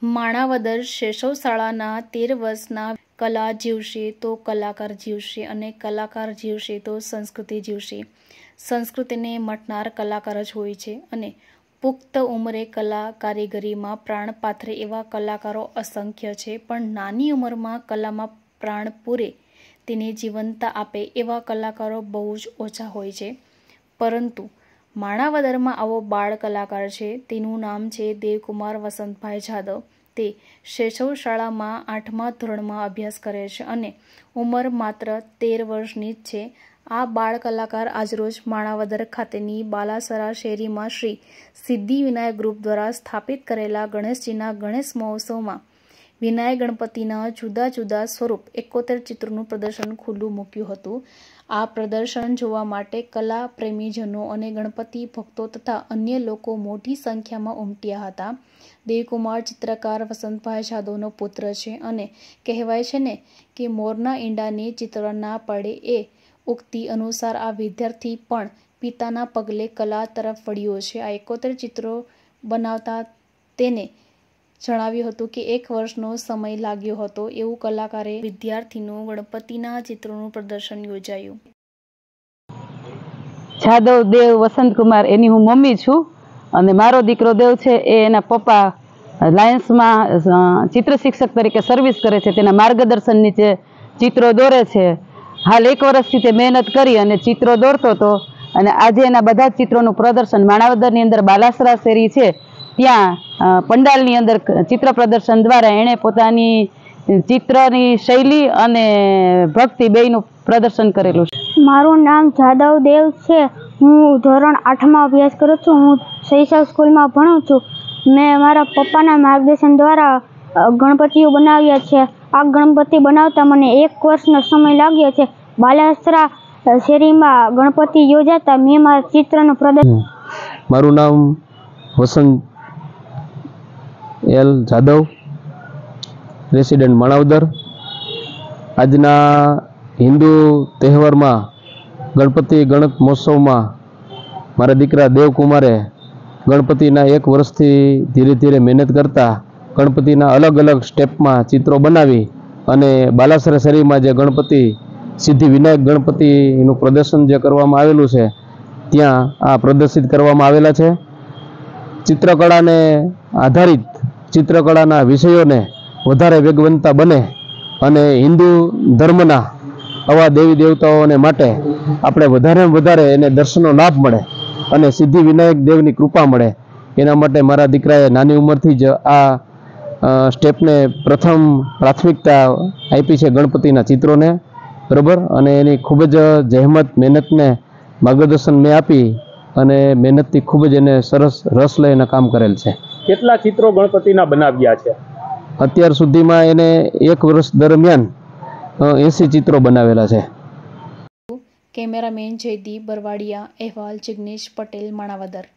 માણાવદર શેષવ શાળાના 13 વર્ષના કલા જીવશે તો કલાકાર જીવશે અને કલાકાર જીવશે તો સંસ્કૃતિ જીવશે. સંસ્કૃતિને મટનાર કલાકાર જ હોય છે અને પુખ્ત ઉંમરે કલા કારીગરીમાં પ્રાણ પાથરે એવા કલાકારો અસંખ્ય છે, પણ નાની ઉંમરમાં કલામાં પ્રાણ પૂરે તેને જીવંતતા આપે એવા કલાકારો બહુ જ ઓછા હોય છે. પરંતુ માણાવદરમાં આવો બાળ કલાકાર છે. તેનું નામ છે દેવકુમાર વસંતભાઈ જાદવ. તે શેષવ શાળામાં 8મા ધોરણમાં અભ્યાસ કરે છે અને ઉંમર માત્ર 13 વર્ષની જ છે. આ બાળ કલાકાર આજરોજ માણાવદર ખાતેની બાલાસરા શેરીમાં શ્રી સિદ્ધિવિનાયક ગ્રુપ દ્વારા સ્થાપિત કરેલા ગણેશજીના ગણેશ મહોત્સવમાં વિનાયક ગણપતિના જુદા જુદા સ્વરૂપ 71 ચિત્રોનું પ્રદર્શન ખુલ્લું મૂક્યું હતું. આ પ્રદર્શન જોવા માટે કલા પ્રેમીજનો અને ગણપતિ ભક્તો તથા અન્ય લોકો મોટી સંખ્યામાં ઉમટ્યા હતા. દેવકુમાર ચિત્રકાર વસંતભાઈ જાદવનો પુત્ર છે અને કહેવાય છે ને કે મોરના ઈંડાને ચિત્ર ના પડે એ ઉક્તિ અનુસાર આ વિદ્યાર્થી પણ પિતાના પગલે કલા તરફ વળ્યો છે. આ 71 ચિત્રો બનાવતા તેને જણાવ્યું હતું કે 1 વર્ષનો સમય લાગ્યો હતો. એવું કલાકારે વિદ્યાર્થીનું ગણપતિના ચિત્રોનું પ્રદર્શન યોજાયું. જાદવ દેવ વસંતકુમાર, એની હું મમ્મી છું અને મારો દીકરો દેવ છે એ એના પપ્પા લાયન્સમાં ચિત્ર શિક્ષક તરીકે સર્વિસ કરે છે. તેના માર્ગદર્શન નીચે ચિત્રો દોરે છે. હાલ 1 વર્ષથી તે મહેનત કરી અને ચિત્રો દોરતો હતો અને આજે એના બધા જ ચિત્રોનું પ્રદર્શન માણાવદરની અંદર બાલાસરા શેરી છે ત્યાં પંડાલની અંદર ચિત્ર પ્રદર્શન દ્વારા એણે પોતાની ચિત્રની શૈલી અને ભક્તિ બેયનું પ્રદર્શન કરેલું છે. મારું નામ જાદવ દેવ છે. હું ધોરણ 8માં અભ્યાસ કરું છું. હું શૈશવ સ્કૂલમાં ભણું છું. મેં મારા પપ્પાના માર્ગદર્શન દ્વારા ગણપતિઓ બનાવ્યા છે. આ ગણપતિ બનાવતા મને 1 વર્ષનો સમય લાગ્યો છે. બાલાસરા શેરીમાં ગણપતિ યોજાતા મેં મારા ચિત્રનું પ્રદર્શન. મારું નામ વસંત એલ જાદવ, રેસિડેન્ટ માણાવદર. આજના હિન્દુ તહેવારમાં ગણપતિ ગણેશ મહોત્સવમાં મારા દીકરા દેવકુમારે ગણપતિના 1 વર્ષથી ધીરે ધીરે મહેનત કરતા ગણપતિના અલગ અલગ સ્ટેપમાં ચિત્રો બનાવી અને બાલાસરા શેરીમાં જે ગણપતિ સિદ્ધિ વિનાયક ગણપતિનું પ્રદર્શન જે કરવામાં આવેલું છે ત્યાં આ પ્રદર્શિત કરવામાં આવેલા છે. ચિત્રકળાને આધારિત ચિત્રકળાના વિષયોને વધારે વેગવંતા બને અને હિન્દુ ધર્મના આવા દેવી દેવતાઓને માટે આપણે વધારેમાં વધારે એને દર્શનનો લાભ મળે અને સિદ્ધિ વિનાયક દેવની કૃપા મળે એના માટે મારા દીકરાએ નાની ઉંમરથી જ આ સ્ટેપને પ્રથમ પ્રાથમિકતા આપી છે ગણપતિના ચિત્રોને, બરાબર. અને એની ખૂબ જ જહેમત મહેનતને માર્ગદર્શન મેં આપી અને મહેનતથી ખૂબ જ એને સરસ રસ લઈને કામ કરેલ છે. કેટલા ચિત્રો ગણપતિના બનાવ્યા છે? અત્યાર સુધીમાં એને 1 વર્ષ દરમિયાન 80 ચિત્રો બનાવેલા છે. કેમેરામેન જયદીપ બરવાડિયા, અહેવાલ જિગ્નેશ પટેલ, માણાવદર.